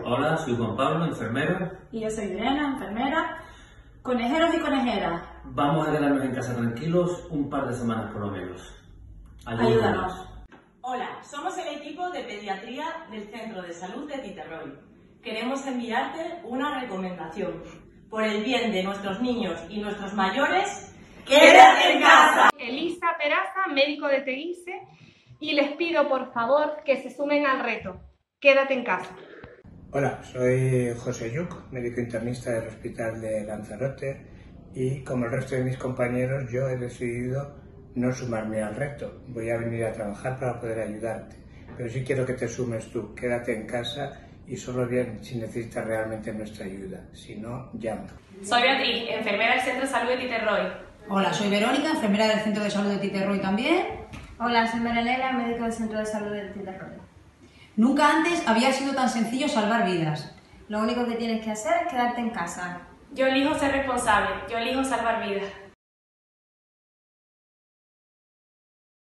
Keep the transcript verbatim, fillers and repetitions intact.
Hola, soy Juan Pablo, enfermero. Y yo soy Irene, enfermera. Conejeros y conejeras. Vamos a quedarnos en casa tranquilos un par de semanas por lo menos. Ayúdanos. Ayúdanos. Hola, somos el equipo de pediatría del Centro de Salud de Titerroy. Queremos enviarte una recomendación. Por el bien de nuestros niños y nuestros mayores, ¡quédate en casa! Elisa Peraza, médico de Teguise, y les pido por favor que se sumen al reto. Quédate en casa. Hola, soy José Yuc, médico internista del Hospital de Lanzarote, y como el resto de mis compañeros yo he decidido no sumarme al reto. Voy a venir a trabajar para poder ayudarte, pero sí quiero que te sumes tú. Quédate en casa y solo bien si necesitas realmente nuestra ayuda, si no, llama. Soy Beatriz, enfermera del Centro de Salud de Titerroy. Hola, soy Verónica, enfermera del Centro de Salud de Titerroy también. Hola, soy Marilena, médico del Centro de Salud de Titerroy. Nunca antes había sido tan sencillo salvar vidas. Lo único que tienes que hacer es quedarte en casa. Yo elijo ser responsable, yo elijo salvar vidas.